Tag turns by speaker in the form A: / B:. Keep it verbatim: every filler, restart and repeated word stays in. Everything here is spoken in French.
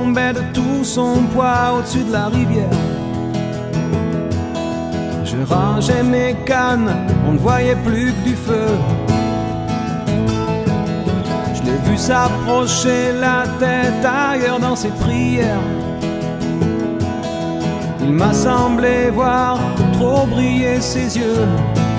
A: tombait de tout son poids au-dessus de la rivière. Je rangeais mes cannes, on ne voyait plus que du feu. Je l'ai vu s'approcher, la tête ailleurs dans ses prières. Il m'a semblé voir trop briller ses yeux.